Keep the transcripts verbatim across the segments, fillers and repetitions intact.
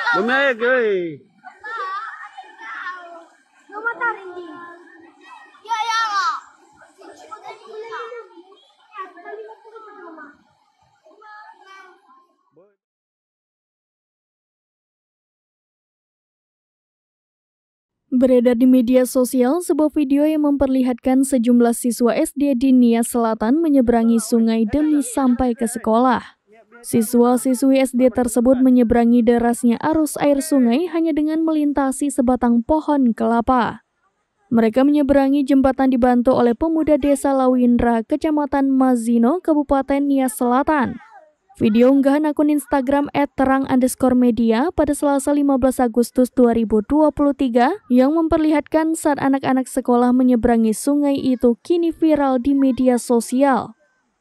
Bumiyag, eh. Beredar di media sosial sebuah video yang memperlihatkan sejumlah siswa S D di Nias Selatan menyeberangi sungai demi sampai ke sekolah. Siswa-siswi S D tersebut menyeberangi derasnya arus air sungai hanya dengan melintasi sebatang pohon kelapa. Mereka menyeberangi jembatan dibantu oleh pemuda desa Lawindra, Kecamatan Mazino, Kabupaten Nias Selatan. Video unggahan akun Instagram et terang underscore media pada Selasa lima belas Agustus dua ribu dua puluh tiga yang memperlihatkan saat anak-anak sekolah menyeberangi sungai itu kini viral di media sosial.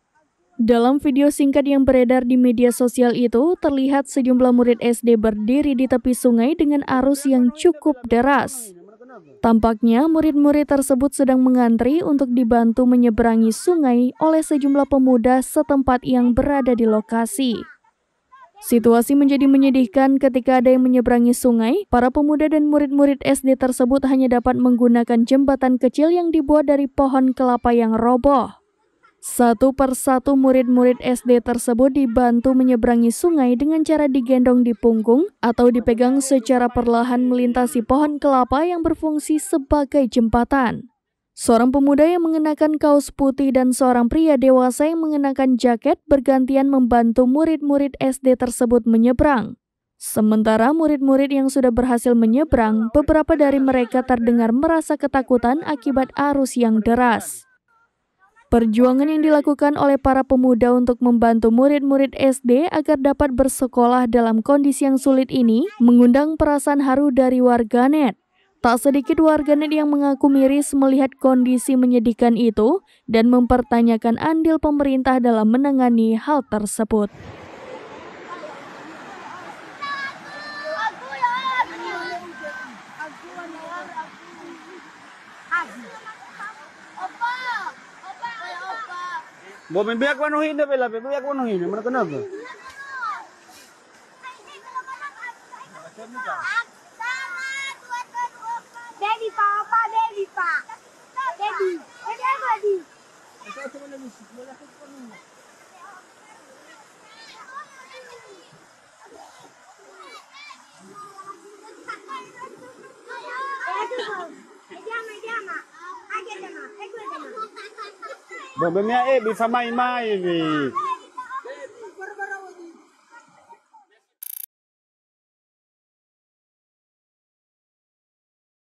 Dalam video singkat yang beredar di media sosial itu, terlihat sejumlah murid S D berdiri di tepi sungai dengan arus yang cukup deras. Tampaknya murid-murid tersebut sedang mengantri untuk dibantu menyeberangi sungai oleh sejumlah pemuda setempat yang berada di lokasi. Situasi menjadi menyedihkan ketika ada yang menyeberangi sungai, para pemuda dan murid-murid S D tersebut hanya dapat menggunakan jembatan kecil yang dibuat dari pohon kelapa yang roboh. Satu persatu murid-murid S D tersebut dibantu menyeberangi sungai dengan cara digendong di punggung atau dipegang secara perlahan melintasi pohon kelapa yang berfungsi sebagai jembatan. Seorang pemuda yang mengenakan kaos putih dan seorang pria dewasa yang mengenakan jaket bergantian membantu murid-murid S D tersebut menyeberang. Sementara murid-murid yang sudah berhasil menyeberang, beberapa dari mereka terdengar merasa ketakutan akibat arus yang deras. Perjuangan yang dilakukan oleh para pemuda untuk membantu murid-murid S D agar dapat bersekolah dalam kondisi yang sulit ini mengundang perasaan haru dari warganet. Tak sedikit warganet yang mengaku miris melihat kondisi menyedihkan itu dan mempertanyakan andil pemerintah dalam menangani hal tersebut. Bo biyak ko ano hina pala, biyak ko ano hina, mana kenapa? Daddy papa, daddy pa. Daddy, daddy. Bo biyak eh bisa main-main eh.